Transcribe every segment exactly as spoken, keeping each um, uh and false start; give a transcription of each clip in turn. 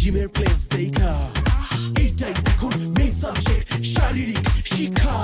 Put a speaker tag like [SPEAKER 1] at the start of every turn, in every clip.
[SPEAKER 1] জিমের প্লেস দেখা এইটাই এখন মেইন সাবজেক্ট শারীরিক শিক্ষা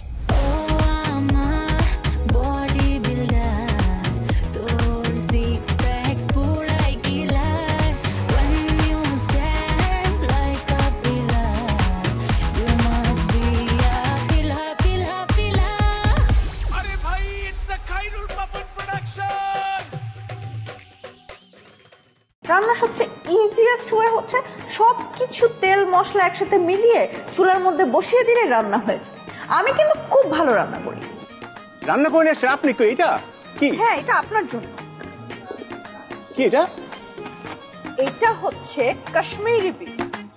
[SPEAKER 2] রান্না সবচেয়ে ইজিয়েস্ট ওয়ে হচ্ছে সব কিছু তেল মশলা একসাথে মিলিয়ে চুলার মধ্যে বসিয়ে দিলে রান্না হয়ে যায়। আমি কিন্তু খুব ভালো রান্না করি।
[SPEAKER 3] রান্না করেন আসে আপনি কি এটা কি?
[SPEAKER 2] হ্যাঁ, এটা আপনার জন্য।
[SPEAKER 3] কি এটা?
[SPEAKER 2] এটা হচ্ছে কাশ্মীরি বিফ।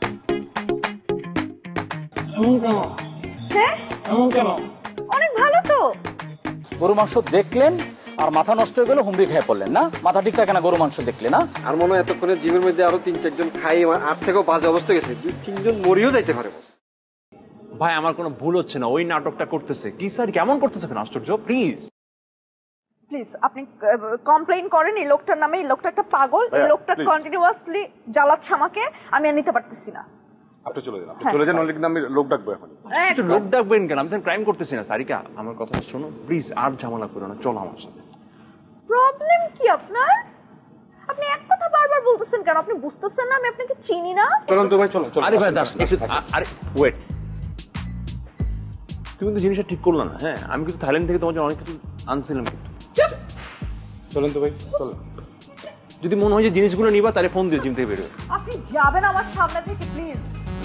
[SPEAKER 4] এমন কেন?
[SPEAKER 2] হ্যাঁ
[SPEAKER 4] এমন কেন?
[SPEAKER 2] অনেক ভালো তো।
[SPEAKER 4] গরু মাংস দেখলেন আর মাথা নষ্ট হয়ে গেল, হুমড়ি খেয়ে পড়লেন না? মাথা ঠিক থাকে না গরু মাংস দেখলে না?
[SPEAKER 5] আর মনে হয় এতক্ষণে জিমের মধ্যে আরো তিন চারজন খাই আট থেকেও বাজে অবস্থা গেছে, দুই তিনজন মরিও যাইতে পারে।
[SPEAKER 3] ভাই আমার কোনো ভুল হচ্ছে না, ওই নাটকটা করতেছে। কি স্যার কেমন করতেছে কেন? আশ্চর্য। প্লিজ
[SPEAKER 2] প্লিজ আপনি কমপ্লেইন করেন এই লোকটার নামে। এই লোকটা একটা পাগল। এই লোকটা কন্টিনিউয়াসলি জ্বালাচ্ছে আমাকে। আমি আর নিতে পারতেছি না।
[SPEAKER 6] আপনি চলে যান, আপনি চলে যান, নইলে কিন্তু আমি লোক ডাকবো এখন।
[SPEAKER 3] একটু লোক ডাকবেন কেন? আমি তো ক্রাইম করতেছি না। সারিকা আমার কথা শোনো প্লিজ, আর ঝামেলা করো না, চলো আমার সাথে।
[SPEAKER 2] প্রবলেম কি আপনার? আপনি এক কথা বারবার বলতেছেন কেন? আপনি বুঝতেছেন না আমি আপনাকে চিনি না?
[SPEAKER 5] চলুন তো ভাই, চলো চলো।
[SPEAKER 3] আরে ভাই দাঁড়ান একটু, আরে ওয়েট, তুমি কিন্তু জিনিসটা ঠিক করলো না। হ্যাঁ আমি কিন্তু থাইল্যান্ড থেকে তোমার জন্য অনেক কিছু আনছিলাম, কিন্তু
[SPEAKER 6] চলেন তো ভাই, চলো।
[SPEAKER 3] যদি মনে হয় যে জিনিসগুলো নিবা তাহলে ফোন দিয়ে জিম থেকে বেরোবে।
[SPEAKER 2] আপনি যাবেন আমার সামনে থেকে প্লিজ।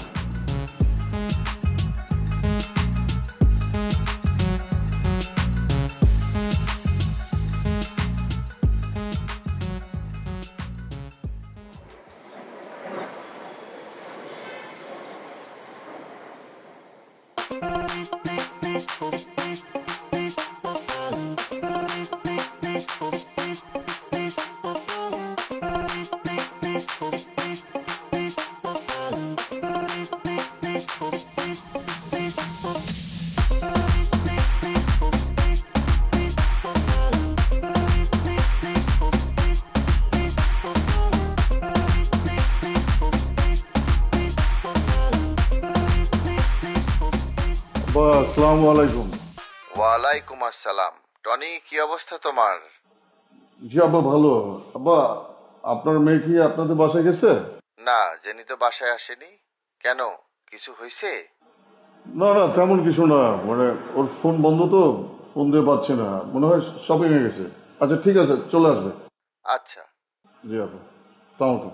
[SPEAKER 7] আসসালামু আলাইকুম।
[SPEAKER 8] ওয়ালাইকুম আসসালাম। টনি, কি অবস্থা তোমার?
[SPEAKER 7] জি আব্বা, ভালো। আব্বা, আপনার মেয়ে কি আপনাদের বাসায় গেছে?
[SPEAKER 8] না, জেনি তো বাসায় আসেনি। কেন, কিছু হয়েছে?
[SPEAKER 7] না না, তেমন কিছু না, মানে ওর ফোন বন্ধ তো, ফোন দিয়ে পাচ্ছে না, মনে হয় শপিং এ গেছে। আচ্ছা ঠিক আছে, চলে আসবে।
[SPEAKER 8] আচ্ছা
[SPEAKER 7] জি আব্বা, আসসালামু আলাইকুম।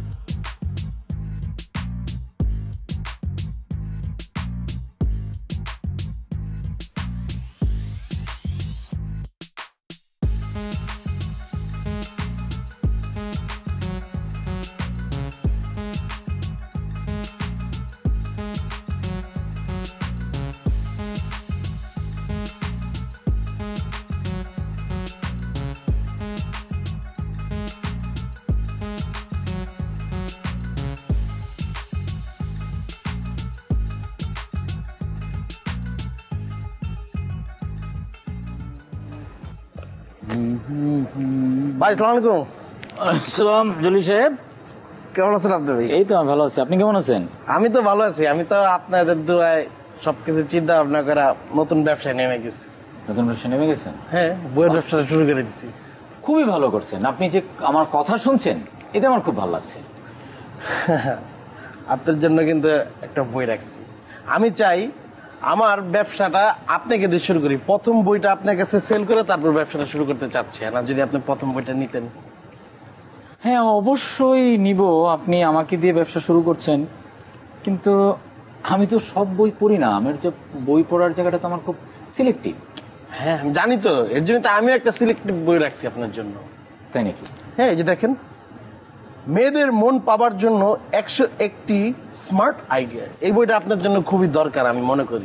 [SPEAKER 9] ভাই আসসালামু আলাইকুম।
[SPEAKER 4] আসসালাম জলি সাহেব,
[SPEAKER 9] কেমন আছেন আপনি? ভাই
[SPEAKER 4] এই তো আমি ভালো আছি, আপনি কেমন আছেন?
[SPEAKER 9] আমি তো ভালো আছি। আমি তো আপনাদের দোয়ায় সবকিছু চিন্তা ভাবনা করে নতুন ব্যবসায় নেমে গেছি।
[SPEAKER 4] নতুন ব্যবসা নেমে গেছেন?
[SPEAKER 9] হ্যাঁ, বইয়ের ব্যবসাটা শুরু করে দিচ্ছি।
[SPEAKER 4] খুবই ভালো করছেন। আপনি যে আমার কথা শুনছেন এতে আমার খুব ভালো লাগছে।
[SPEAKER 9] আপনার জন্য কিন্তু একটা বই রাখছি। আমি চাই আমার ব্যবসাটা আপনাকে দিয়ে শুরু করি। প্রথম বইটা আপনার কাছে সেল করে তারপর ব্যবসাটা শুরু করতে চাচ্ছি। না যদি আপনি প্রথম বইটা নিতেন।
[SPEAKER 4] হ্যাঁ অবশ্যই নিব। আপনি আমাকে দিয়ে ব্যবসা শুরু করছেন, কিন্তু আমি তো সব বই পড়ি না। আমার যে বই পড়ার জায়গাটা তো আমার খুব সিলেক্টিভ।
[SPEAKER 9] হ্যাঁ জানি তো, এর জন্য তো আমিও একটা সিলেক্টিভ বই রাখছি আপনার জন্য।
[SPEAKER 4] তাই নাকি?
[SPEAKER 9] হ্যাঁ, এই যে দেখেন, মেয়েদের মন পাবার জন্য একশো একটি স্মার্ট আইডিয়া। এই বইটা আপনার জন্য খুবই দরকার আমি মনে করি।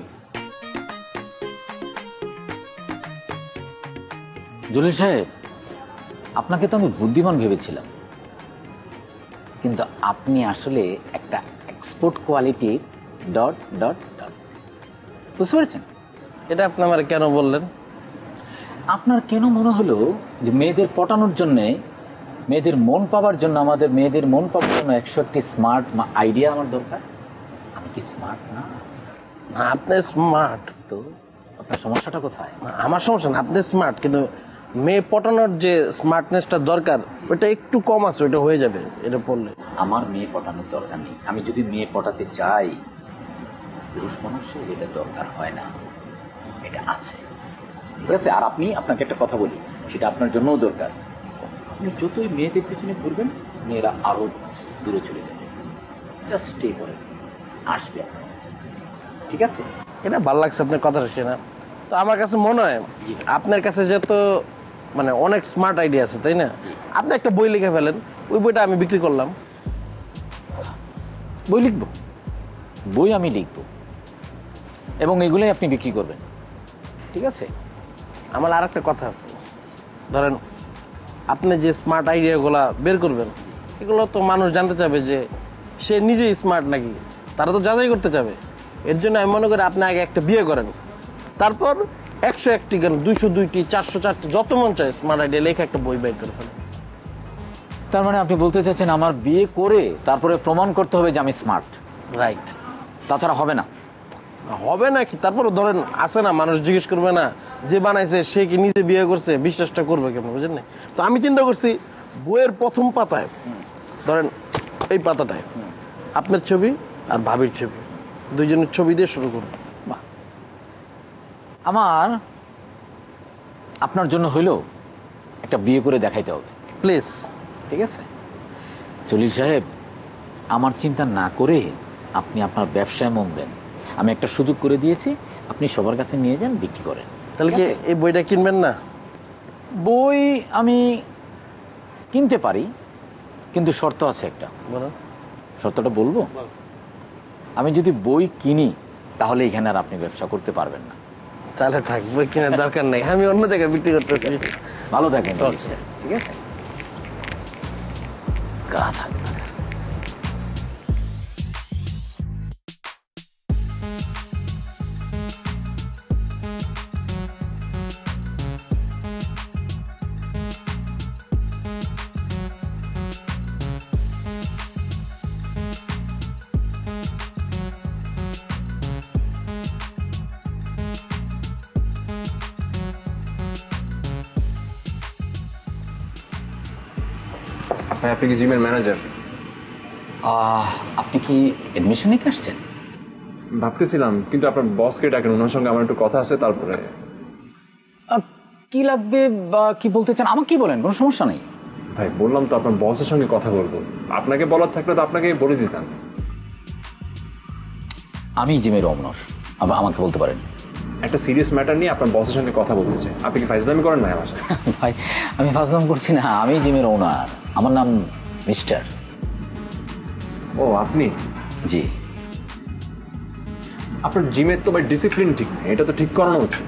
[SPEAKER 4] জলিল সাহেব, আপনাকে তো আমি বুদ্ধিমান ভেবেছিলাম, কিন্তু আপনি আসলে একটা export quality dot dot dot. বুঝতে পেরেছেন?
[SPEAKER 9] এটা আপনি আমার কেন বললেন?
[SPEAKER 4] আপনার কেন মনে হলো যে মেয়েদের পটানোর জন্যে মেয়েদের মন পাওয়ার জন্য, আমাদের মেয়েদের মন পাওয়ার জন্য একশো একটি স্মার্ট আইডিয়া আমার দরকার। আমি কি স্মার্ট না?
[SPEAKER 9] না, আপনি স্মার্ট।
[SPEAKER 4] তো আপনার সমস্যাটা কোথায়?
[SPEAKER 9] আমার সমস্যা না, আপনি স্মার্ট, কিন্তু মেয়ে পটানোর যে স্মার্টনেসটা দরকার ওটা একটু কম আছে, ওটা হয়ে যাবে এটা পড়লে।
[SPEAKER 4] আমার মেয়ে পটানোর দরকার নেই। আমি যদি মেয়ে পটাতে চাই, পুরুষ মানুষের এটা দরকার হয় না, এটা আছে, ঠিক আছে? আর আপনি, আপনাকে একটা কথা বলি, সেটা আপনার জন্যও দরকার। আপনি যতই মেয়েদের পিছনে ঘুরবেন, মেয়েরা আরও দূরে চলে যাবে। জাস্ট স্টে করেন, আসবে আপনার কাছে, ঠিক আছে?
[SPEAKER 9] এটা ভালো লাগছে আপনার কথাটা শুনে। তো আমার কাছে মনে হয় আপনার কাছে যত মানে অনেক স্মার্ট আইডিয়া আছে, তাই না? আপনি একটা বই লিখে ফেলেন, ওই বইটা আমি বিক্রি করলাম।
[SPEAKER 4] বই লিখব? বই আমি লিখব এবং এগুলোই আপনি বিক্রি করবেন, ঠিক আছে?
[SPEAKER 9] আমার আর একটা কথা আছে, ধরেন আপনি যে স্মার্ট আইডিয়াগুলো বের করবেন, এগুলো তো মানুষ জানতে চাবে যে সে নিজেই স্মার্ট নাকি, তারা তো যাচাই করতে চাবে। এর জন্য আমি মনে করি আপনি আগে একটা বিয়ে করেন, তারপর একশো একটি গান, দুইশো দুইটি, চারশো চারটি, যত মন চায় স্মার্ট আইডিয়া লেখা একটা বই বের করে ফেলেন।
[SPEAKER 4] তার মানে আপনি বলতে চাচ্ছেন আমার বিয়ে করে তারপরে প্রমাণ করতে হবে যে আমি স্মার্ট?
[SPEAKER 9] রাইট।
[SPEAKER 4] তাছাড়া হবে না?
[SPEAKER 9] হবে নাকি? তারপরে ধরেন আছে না, মানুষ জিজ্ঞেস করবে না যে বানাইছে সে কি নিজে বিয়ে করছে, বিশ্বাসটা করবে কেমন, বুঝেন না? তো আমি চিন্তা করছি বইয়ের প্রথম পাতায়, ধরেন এই পাতাটায় আপনার ছবি আর ভাবির ছবি, দুইজনের ছবি দিয়ে শুরু করুন।
[SPEAKER 4] বাহ, আমার আপনার জন্য হইলেও একটা বিয়ে করে দেখাইতে হবে
[SPEAKER 9] প্লিজ,
[SPEAKER 4] ঠিক আছে? জলিল সাহেব, আমার চিন্তা না করে আপনি আপনার ব্যবসায় মন দেন। আমি একটা সুযোগ করে দিয়েছি, আপনি সবার কাছে নিয়ে যান, বিক্রি করেন।
[SPEAKER 9] তাহলে কি এই বইটা কিনবেন না?
[SPEAKER 4] বই আমি কিনতে পারি, কিন্তু শর্ত আছে একটা।
[SPEAKER 9] বলুন।
[SPEAKER 4] শর্তটা বলবো? আমি যদি বই কিনি তাহলে এখানে আর আপনি ব্যবসা করতে পারবেন না।
[SPEAKER 9] তাহলে থাক, বই কেনার দরকার নেই, আমি অন্য জায়গায় বিক্রি করতেছি।
[SPEAKER 4] ভালো থাকেন, ঠিক আছে? গা থাকবে।
[SPEAKER 3] ভাই, আপনি কি জিমের ম্যানেজার?
[SPEAKER 4] আপনি কি এডমিশন নিতে আসছেন?
[SPEAKER 3] ভাবতেছিলাম, কিন্তু আপনার বসকে ডাকেন, ওনার সঙ্গে আমার একটু কথা আছে। তারপরে
[SPEAKER 4] কি লাগবে বা কি বলতে চান আমাকে কি বলেন, কোনো সমস্যা নেই।
[SPEAKER 3] ভাই বললাম তো আপনার বসের সঙ্গে কথা বলবো, আপনাকে বলার থাকলে তো আপনাকে বলে দিতাম।
[SPEAKER 4] আমি জিমের ওনার, আবার আমাকে বলতে পারেন।
[SPEAKER 3] একটা সিরিয়াস ম্যাটার নিয়ে আপনার বসের সঙ্গে কথা বলতে চাই। আপনি কি ফাইজলামি করেন ভাই আমার সাথে?
[SPEAKER 4] ভাই, আমি ফাজলাম করছি না, আমি জিমের ওনার, আমার নাম মিস্টার।
[SPEAKER 3] ও, আপনি?
[SPEAKER 4] জি।
[SPEAKER 3] আপনার জিমের তো ভাই ডিসিপ্লিন ঠিক নেই, এটা তো ঠিক করানো উচিত।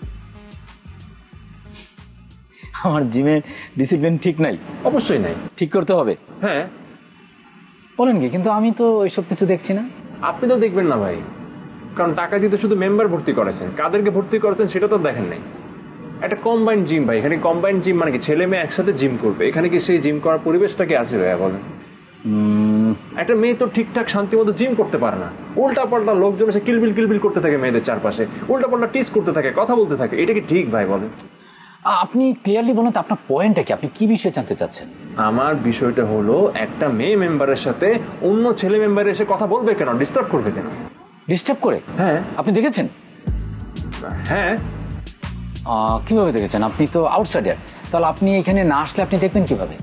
[SPEAKER 4] আমার জিমের ডিসিপ্লিন ঠিক নাই?
[SPEAKER 3] অবশ্যই নাই,
[SPEAKER 4] ঠিক করতে হবে।
[SPEAKER 3] হ্যাঁ।
[SPEAKER 4] বলেন কি? কিন্তু আমি তো এইসব কিছু দেখছি না।
[SPEAKER 3] আপনি তো দেখবেন না ভাই, কারণ টাকা দিয়ে তো শুধু মেম্বার ভর্তি করেছেন, কাদেরকে ভর্তি করেছেন সেটা তো দেখেন নাই। একটা কম্বাইন্ড জিম ভাই, এখানে কম্বাইন্ড জিম মানে কি ছেলে মেয়ে একসাথে জিম করবে, এখানে কি সেই জিম করার পরিবেশটা কি আছে ভাইয়া বলেন? একটা মেয়ে তো ঠিকঠাক শান্তি মতো জিম করতে পারে না, উল্টা পাল্টা লোকজন এসে কিলবিল কিলবিল করতে থাকে মেয়েদের চারপাশে, উল্টা পাল্টা টিস করতে থাকে, কথা বলতে থাকে। এটা কি ঠিক ভাই বলেন?
[SPEAKER 4] আপনি ক্লিয়ারলি বলুন তো আপনার পয়েন্টটা কি, আপনি কি বিষয়ে জানতে চাচ্ছেন?
[SPEAKER 3] আমার বিষয়টা হলো, একটা মেয়ে মেম্বারের সাথে অন্য ছেলে মেম্বার এসে কথা বলবে কেন, ডিস্টার্ব করবে কেন?
[SPEAKER 4] ডিস্টার্ব করে?
[SPEAKER 3] হ্যাঁ।
[SPEAKER 4] আপনি দেখেছেন?
[SPEAKER 3] হ্যাঁ।
[SPEAKER 4] কিভাবে দেখেছেন? আপনি তো আউটসাইডার, তাহলে আপনি এখানে না আসলে আপনি দেখবেন কিভাবে?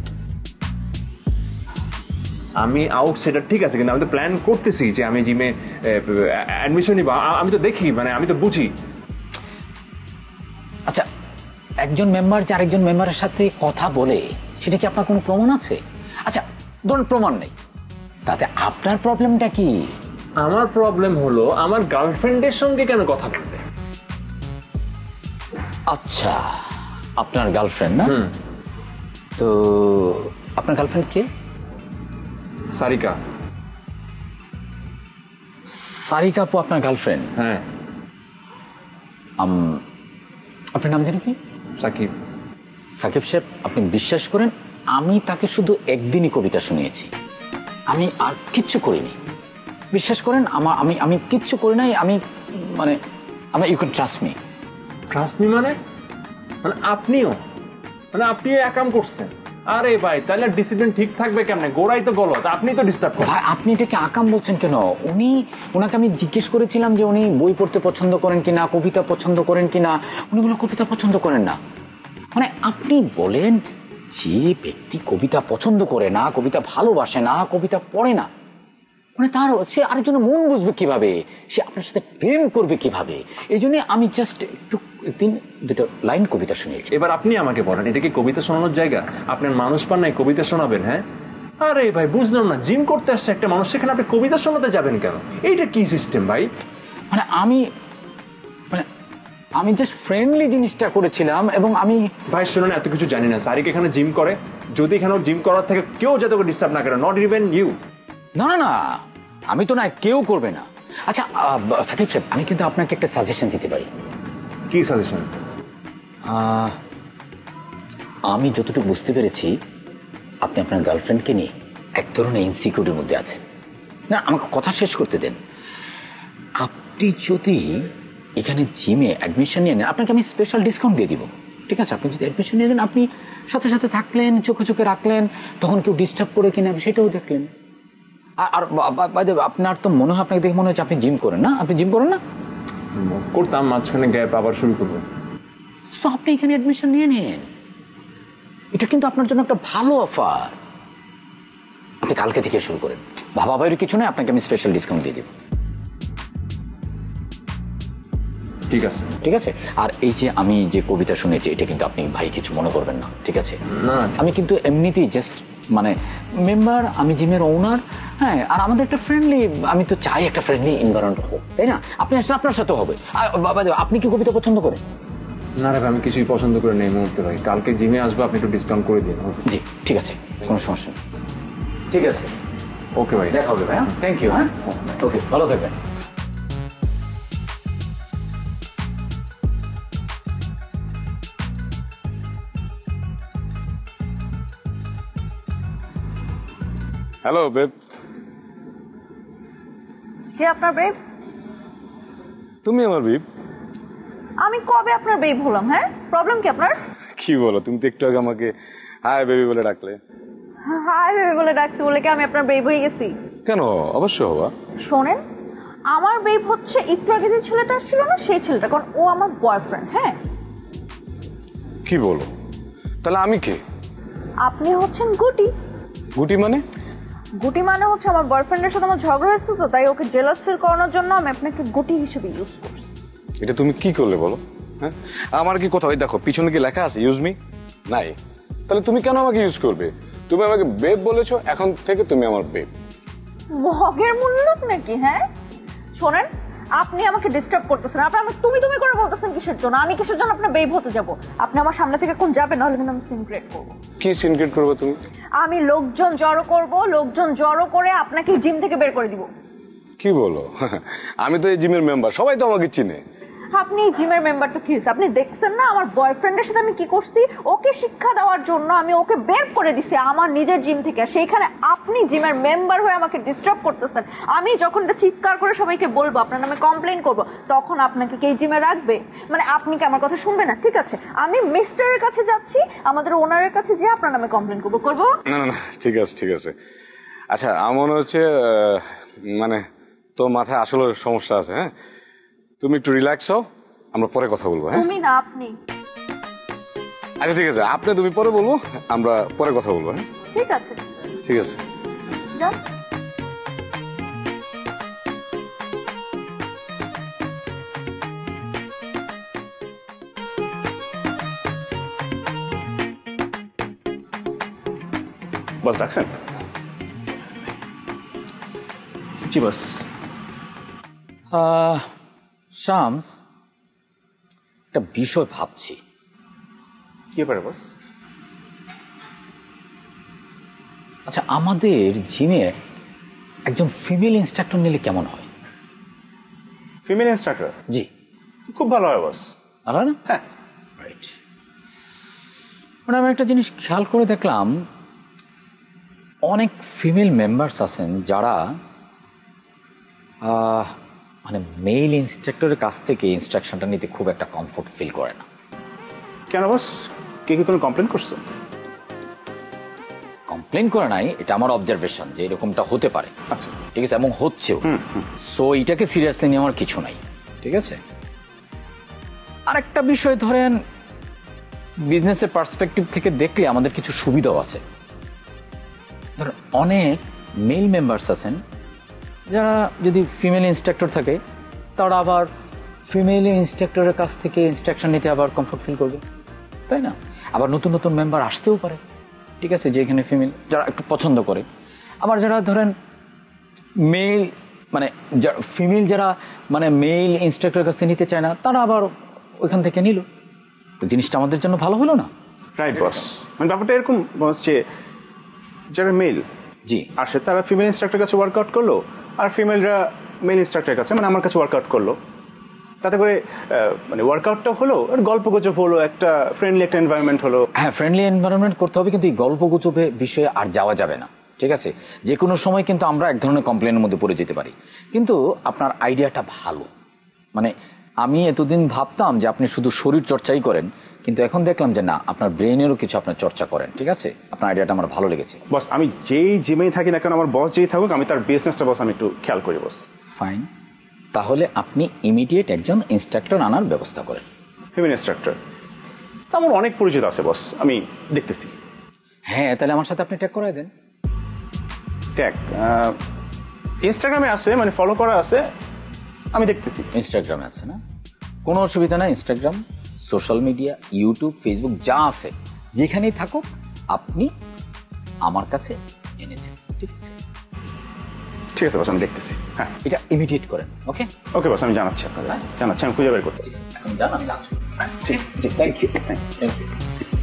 [SPEAKER 3] আমি আউটসাইডার ঠিক আছে, কিন্তু আমি তো প্ল্যান করতেছি যে আমি জিমে অ্যাডমিশন নিব, আমি তো দেখি, মানে আমি তো বুঝি।
[SPEAKER 4] আচ্ছা, একজন মেম্বার যে আরেকজন মেম্বারের সাথে কথা বলে, সেটা কি আপনার কোনো প্রমাণ আছে? আচ্ছা ধরুন প্রমাণ নেই, তাতে আপনার প্রবলেমটা কি?
[SPEAKER 3] আমার প্রবলেম হলো আমার গার্লফ্রেন্ডের সঙ্গে কেন কথা বলবে।
[SPEAKER 4] আচ্ছা, আপনার গার্লফ্রেন্ড না? তো আপনার গার্লফ্রেন্ড কে?
[SPEAKER 3] সারিকা।
[SPEAKER 4] সারিকা আপু আপনার গার্লফ্রেন্ড?
[SPEAKER 3] হ্যাঁ।
[SPEAKER 4] আপনার নাম জানি কি?
[SPEAKER 3] সাকিব।
[SPEAKER 4] সাকিব সাহেব, আপনি বিশ্বাস করেন আমি তাকে শুধু একদিনই কবিতা শুনিয়েছি, আমি আর কিচ্ছু করিনি। বিশ্বাস করেন আমার, আমি আমি কিচ্ছু করি নাই। আমি মানে আমি you can trust me.
[SPEAKER 3] Trust me মানে মানে আপনিও মানে আপনিও একাম করছেন? আরে ভাই তাহলে ডিসিপ্লিন ঠিক থাকবে কেমনে? গোড়াই তো গলত, আপনি তো ডিস্টার্ব করেন।
[SPEAKER 4] ভাই আপনি এটাকে আকাম বলছেন কেন? উনি ওনাকে আমি জিজ্ঞেস করেছিলাম যে উনি বই পড়তে পছন্দ করেন কিনা, কবিতা পছন্দ করেন কিনা। উনি বললেন কবিতা পছন্দ করেন না। মানে আপনি বলেন যে ব্যক্তি কবিতা পছন্দ করে না, কবিতা ভালোবাসে না, কবিতা পড়ে না, মানে তার সে আরেকজনের মন বুঝবে কিভাবে, সে আপনার সাথে প্রেম করবে কিভাবে? এই জন্য আমি জাস্ট একটু একদিন দুটো লাইন কবিতা শুনিয়েছি।
[SPEAKER 3] এবার আপনি আমাকে বলেন এটা কি কবিতা শোনানোর জায়গা? আপনার মানুষ পান নাই কবিতা শোনাবেন? হ্যাঁ আরে ভাই বুঝলাম না, জিম করতে আসছে একটা মানুষ, সেখানে আপনি কবিতা শোনাতে যাবেন কেন? এইটা কি সিস্টেম ভাই?
[SPEAKER 4] মানে আমি মানে আমি জাস্ট ফ্রেন্ডলি জিনিসটা করেছিলাম। এবং আমি
[SPEAKER 3] ভাই শুনুন, এত কিছু জানি না। সারিক এখানে জিম করে, যদি এখানে জিম করার থেকে কেউ যাতে ডিস্টার্ব না করে, নট ইভেন ইউ।
[SPEAKER 4] না না না, আমি তো না, কেউ করবে না। আচ্ছা সাকিব সাহেব, আমি কিন্তু আপনাকে একটা সাজেশন দিতে পারি।
[SPEAKER 3] কি সাজেশন?
[SPEAKER 4] আমি যতটুকু বুঝতে পেরেছি আপনি আপনার গার্লফ্রেন্ডকে নিয়ে এক ধরনের ইনসিকিউরিটির মধ্যে আছেন। না আমাকে কথা শেষ করতে দেন। আপনি যদি এখানে জিমে অ্যাডমিশন নিয়ে নেন, আপনাকে আমি স্পেশাল ডিসকাউন্ট দিয়ে দিব, ঠিক আছে? আপনি যদি অ্যাডমিশন নিয়ে নেন, আপনি সাথে সাথে থাকলেন, চোখে চোখে রাখলেন, তখন কেউ ডিস্টার্ব করে কিনা সেটাও দেখলেন। আর আপনার তো মনে হয়, আপনাকে দেখে মনে হচ্ছে আপনি জিম করেন না? আপনি জিম করেন না?
[SPEAKER 3] করতাম, মাঝখানে গ্যাপ আবার শুরু করবো।
[SPEAKER 4] তো আপনি এখানে অ্যাডমিশন নিয়ে নেন, এটা কিন্তু আপনার জন্য একটা ভালো অফার। আপনি কালকে থেকে শুরু করেন, ভাবা বাইরে কিছু নেই, আপনাকে আমি স্পেশাল ডিসকাউন্ট দিয়ে দিব।
[SPEAKER 3] ঠিক আছে
[SPEAKER 4] ঠিক আছে। আর এই যে আমি যে কবিতা শুনেছি, এটা কিন্তু আপনি ভাই কিছু মনে করবেন না, ঠিক আছে?
[SPEAKER 3] না
[SPEAKER 4] আমি কিন্তু এমনিতেই জাস্ট মানে মেম্বার, আমি জিমের ওনার, হ্যাঁ। আর আমাদের একটা ফ্রেন্ডলি, আমি তো চাই একটা ফ্রেন্ডলি এনভায়রনমেন্ট হোক, তাই না? আপনি আসলে আপনার সাথে হবে। আর বাবা, আপনি কি কবিতা পছন্দ করেন?
[SPEAKER 3] না রে আমি কিছুই পছন্দ করে নেই মুহূর্তে ভাই। কালকে জিমে আসবো, আপনি একটু ডিসকাউন্ট করে দিন।
[SPEAKER 4] জি ঠিক আছে, কোনো সমস্যা নেই। ঠিক আছে,
[SPEAKER 3] ওকে ভাই,
[SPEAKER 4] দেখা হবে ভাই। হ্যাঁ, থ্যাংক ইউ। হ্যাঁ ওকে, ভালো থাকবেন।
[SPEAKER 6] Hello babe.
[SPEAKER 2] কে আপনার বেব?
[SPEAKER 6] তুমি আমার বেব।
[SPEAKER 2] আমি কবে আপনার বেব হলাম? হ্যাঁ, প্রবলেম কি আপনার?
[SPEAKER 6] কি বলো, তুমি তো একটু আগে আমাকে হাই বেবি বলে ডাকলে।
[SPEAKER 2] হাই বেবি বলে ডাকছি বলে কি আমি আপনার বেব হয়ে গেছি?
[SPEAKER 6] কেন, অবশ্যই হবা।
[SPEAKER 2] শোনেন, আমার বেব হচ্ছে একটু আগে যে ছেলেটা ছিল না, সেই ছেলেটা, কারণ ও আমার বয়ফ্রেন্ড। হ্যাঁ।
[SPEAKER 6] কি বলো, তাহলে আমি কে?
[SPEAKER 2] আপনি হচ্ছেন গুটি।
[SPEAKER 6] গুটি মানে?
[SPEAKER 2] গুটি মানে হচ্ছে আমার বয়ফ্রেন্ডের সাথে আমার ঝগড়া হয়েছে, তো তাই ওকে জেলাস ফিল করানোর জন্য আমি আপনাকে গুটি হিসেবে ইউজ করছি।
[SPEAKER 6] এটা তুমি কি করলে বলো? হ্যাঁ, আমার কি কথা? ওই দেখো পিছনে কি লেখা আছে ইউজ মি? নাই। তাহলে তুমি কেন আমাকে ইউজ করবে? তুমি আমাকে বেব বলেছো, এখন থেকে তুমি আমার বেব।
[SPEAKER 2] মগের মূল্য নাকি? হ্যাঁ শোনেন, আপনি আমাকে ডিস্টার্ব করতেছেন। আপনি আমাকে তুমি তুমি করে বলতেছেন কিসের জন্য? আমি কিসের জন্য আপনার বেব হতে যাব? আপনি আমার সামনে থেকে কোন যাবেন, নাহলে কিন্তু আমি সিন ক্রিয়েট করবো।
[SPEAKER 6] কি সিন ক্রিয়েট করবে তুমি?
[SPEAKER 2] আমি লোকজন জড়ো করব, লোকজন জড়ো করে আপনাকে জিম থেকে বের করে দিব।
[SPEAKER 6] কি বলো? আমি তো এই জিমের মেম্বার, সবাই তো আমাকে চিনে।
[SPEAKER 2] আপনি জিমের মেম্বার তো কি হয়েছে? আপনি দেখছেন না আমার বয়ফ্রেন্ডের সাথে আমি কি করছি? ওকে শিক্ষা দেওয়ার জন্য আমি ওকে বের করে দিছি আমার নিজের জিম থেকে। সেইখানে আপনি জিমের মেম্বার হয়ে আমাকে ডিস্টার্ব করতেছেন। আমি যখন এটা চিৎকার করে সবাইকে বলবো, আপনার নামে কমপ্লেইন করবো, তখন আপনাকে কে জিমে রাখবে? মানে আপনি কি আমার কথা শুনবেন না? ঠিক আছে, আমি মিস্টারের কাছে যাচ্ছি, আমাদের ওনারের কাছে যে আপনার নামে কমপ্লেইন করবো। করবো
[SPEAKER 6] না না না, ঠিক আছে ঠিক আছে। আচ্ছা আমার মনে হচ্ছে মানে তো মাথায় আসলে সমস্যা আছে। হ্যাঁ, তুমি একটু রিল্যাক্স হও, আমরা পরে কথা বলবো। হ্যাঁ,
[SPEAKER 2] তুমি না আপনি।
[SPEAKER 6] আচ্ছা ঠিক আছে, আপনি তুমি পরে বলবো, আমরা পরে কথা বলবো। হ্যাঁ
[SPEAKER 2] ঠিক আছে
[SPEAKER 6] ঠিক আছে।
[SPEAKER 2] যাও।
[SPEAKER 3] বস ডাকছেন? জি বস।
[SPEAKER 4] শামস, একটা বিষয় ভাবছি।
[SPEAKER 3] কি ব্যাপারে বস?
[SPEAKER 4] আচ্ছা, আমাদের জিমে একজন ফিমেল ইনস্ট্রাক্টর নিলে কেমন হয়?
[SPEAKER 3] Female instructor?
[SPEAKER 4] জি,
[SPEAKER 3] খুব ভালো হয় বস।
[SPEAKER 4] ভালো না? হ্যাঁ রাইট। মানে আমি একটা জিনিস খেয়াল করে দেখলাম, অনেক ফিমেল মেম্বার্স আছেন যারা মানে মেল ইনস্ট্রাক্টরের কাছ থেকে ইনস্ট্রাকশনটা নিতে খুব একটা কমফোর্ট ফিল করে না।
[SPEAKER 3] কেন বস, কে কি কোনো কমপ্লেন করছে?
[SPEAKER 4] কমপ্লেন করে নাই, এটা আমার অবজারভেশন যে এরকমটা হতে পারে।
[SPEAKER 3] আচ্ছা
[SPEAKER 4] ঠিক আছে, এবং হচ্ছেও। সো এটাকে সিরিয়াসলি নিয়ে আমার কিছু নাই। ঠিক আছে, আরেকটা বিষয় ধরেন বিজনেসের পার্সপেক্টিভ থেকে দেখলে আমাদের কিছু সুবিধাও আছে। ধরেন অনেক মেল মেম্বার্স আছেন যারা যদি ফিমেল ইনস্ট্রাক্টর থাকে তারা আবার ফিমেল ইনস্ট্রাক্টরের কাছ থেকে ইনস্ট্রাকশন নিতে আবার কমফোর্ট ফিল করবে, তাই না? আবার নতুন নতুন মেম্বার আসতেও পারে, ঠিক আছে, যেখানে ফিমেল যারা একটু পছন্দ করে। আবার যারা ধরেন মেল মানে ফিমেল যারা মানে মেল ইনস্ট্রাক্টরের কাছ থেকে নিতে চায় না তারা আবার ওইখান থেকে নিল, তো জিনিসটা আমাদের জন্য ভালো হলো না?
[SPEAKER 3] রাইট বস, মানে ব্যাপারটা এরকম বস যে যারা মেল
[SPEAKER 4] জি
[SPEAKER 3] আসে তারা ফিমেল ইনস্ট্রাক্টরের কাছে ওয়ার্কআউট করলো, আর ফিমেলরা মেল ইনস্ট্রাক্টরের কাছে মানে আমার কাছে ওয়ার্কআউট করলো। তাতে করে মানে ওয়ার্কআউটটা হলো, আর গল্পগুজব হলো, একটা ফ্রেন্ডলি একটা এনভায়রনমেন্ট হলো।
[SPEAKER 4] হ্যাঁ, ফ্রেন্ডলি এনভায়রনমেন্ট করতে হবে, কিন্তু এই গল্পগুজবে বিষয়ে আর যাওয়া যাবে না। ঠিক আছে, যে কোনো সময় কিন্তু আমরা এক ধরনের কমপ্লেনের মধ্যে পড়ে যেতে পারি। কিন্তু আপনার আইডিয়াটা ভালো, মানে আমি এতদিন ভাবতাম যে আপনি শুধু শরীর চর্চাই করেন, কিন্তু এখন দেখলাম যে না, আপনার ব্রেনেরও কিছু আপনার চর্চা করেন। ঠিক আছে, আপনার আইডিয়াটা আমার ভালো লেগেছে।
[SPEAKER 3] বস আমি যেই জিমেই থাকি না কেন, আমার বস যেই থাকুক, আমি তার বিজনেসটা বস আমি একটু খেয়াল করি বস।
[SPEAKER 4] ফাইন, তাহলে আপনি ইমিডিয়েট একজন ইনস্ট্রাক্টর আনার ব্যবস্থা করেন।
[SPEAKER 3] ফিমেল ইনস্ট্রাক্টর তা আমার অনেক পরিচিত আছে বস, আমি দেখতেছি।
[SPEAKER 4] হ্যাঁ, তাহলে আমার সাথে আপনি ট্যাগ করাই দেন।
[SPEAKER 3] ট্যাগ ইনস্টাগ্রামে আছে, মানে ফলো করা আছে, আমি দেখতেছি।
[SPEAKER 4] ইনস্টাগ্রামে আছে না, কোনো অসুবিধা না। Instagram, social media, YouTube, Facebook যা আছে যেখানেই থাকুক আপনি আমার কাছে এনে দেন। ঠিক আছে,
[SPEAKER 3] ঠিক আছে বস, আমি দেখতেছি। হ্যাঁ,
[SPEAKER 4] এটা ইমিডিয়েট করেন। ওকে
[SPEAKER 3] ওকে বস, আমি জানাচ্ছি আপনাদের, জানাচ্ছি, আমি খুঁজে বের করতে।
[SPEAKER 4] জানান, ঠিক আছে, থ্যাংক ইউ থ্যাংক ইউ।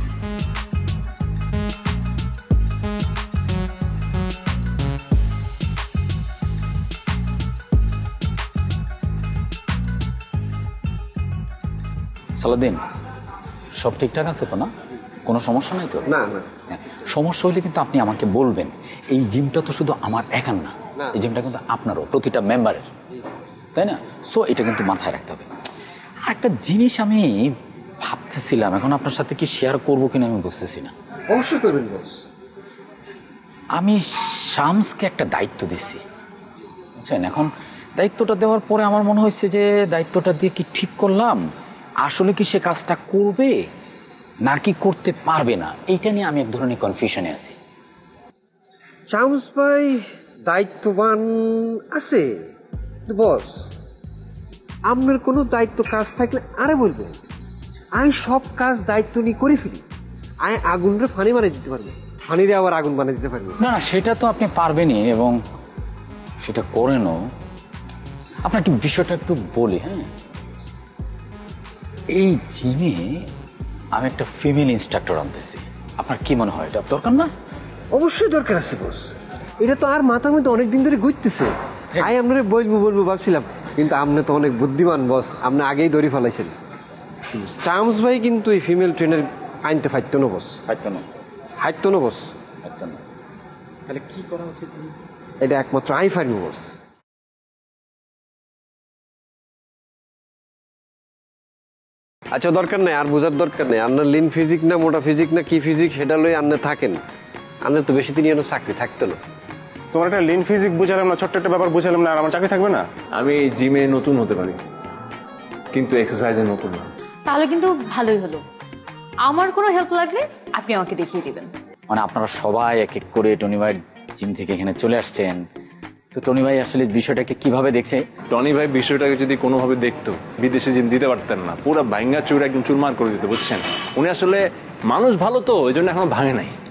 [SPEAKER 4] সালাদিন, সব ঠিকঠাক আছে তো না? কোনো সমস্যা নাই তো?
[SPEAKER 5] না না,
[SPEAKER 4] সমস্যা হইলে কিন্তু আপনি আমাকে বলবেন। এই জিমটা তো শুধু আমার একার না, এই জিমটা কিন্তু আপনারও, প্রতিটা মেম্বারের, তাই না? সো এটা কিন্তু মাথায় রাখতে হবে। আর একটা জিনিস আমি ভাবতেছিলাম, এখন আপনার সাথে কি শেয়ার করবো কিনা আমি বুঝতেছি না।
[SPEAKER 5] অবশ্যই করবেন বস।
[SPEAKER 4] আমি শামসকে একটা দায়িত্ব দিছি, বুঝছেন? এখন দায়িত্বটা দেওয়ার পরে আমার মনে হয়েছে যে দায়িত্বটা দিয়ে কি ঠিক করলাম, আসলে কি সে কাজটা করবে নাকি করতে পারবে না, এইটা নিয়ে আমি এক ধরনের কনফিউশনে আছি।
[SPEAKER 5] শামস ভাই দায়িত্ববান আছে বস, আপনার কোনো দায়িত্ব কাজ থাকলে আরে বলবেন, আমি সব কাজ দায়িত্ব নিয়ে করে ফেলি। আমি আগুনরে ফানি বানিয়ে দিতে পারবো, ফানিরে আবার আগুন বানিয়ে দিতে পারবো।
[SPEAKER 4] না না, সেটা তো আপনি পারবেনই এবং সেটা করেনও। আপনাকে বিষয়টা একটু বলি। হ্যাঁ, এই জিমে আমি একটা ফিমেল ইনস্ট্রাক্টর আনতেছি, আপনার কি মনে হয় এটা দরকার না?
[SPEAKER 5] অবশ্যই দরকার আছে বস, এটা তো আর মাথার মধ্যে অনেকদিন ধরে ঘুরতেছে। আমি আপনারে বলবো বলবো ভাবছিলাম, কিন্তু আপনি তো অনেক বুদ্ধিমান বস, আপনি আগেই দড়ি ফেলাইছেন। শামস ভাই কিন্তু এই ফিমেল ট্রেনার আনতে ফাইতো না বস,
[SPEAKER 4] ফাইতো না
[SPEAKER 5] হাইতো না বস,
[SPEAKER 4] ফাইতো না। তাহলে কি করা উচিত?
[SPEAKER 5] এটা একমাত্র আই পারবো বস। আচ্ছা, দরকার নেই আর বোঝার দরকার নেই, আপনার লিন ফিজিক না মোটা ফিজিক না কি ফিজিক সেটা লই আপনি থাকেন, আপনার তো বেশি দিন যেন চাকরি থাকতো না।
[SPEAKER 3] তোমার একটা লিন ফিজিক বুঝালাম না, ছোট্ট একটা ব্যাপার বুঝালাম না, আর আমার চাকরি থাকবে না? আমি জিমে নতুন হতে পারি, কিন্তু এক্সারসাইজে নতুন না।
[SPEAKER 10] তাহলে কিন্তু ভালোই হলো, আমার কোনো হেল্প লাগলে আপনি আমাকে দেখিয়ে দিবেন।
[SPEAKER 4] মানে আপনারা সবাই এক এক করে টনি ভাই জিম থেকে এখানে চলে আসছেন, তো টনি ভাই আসলে বিষয়টাকে কিভাবে দেখছে?
[SPEAKER 3] টনি ভাই বিষয়টাকে যদি কোনোভাবে দেখতো, বিদেশে জিম দিতে পারতেন না, পুরো ভাঙ্গা চুর একদম চুরমার করে দিত, বুঝছেন? উনি আসলে মানুষ ভালো তো, ওই জন্য এখনো ভাঙে নাই।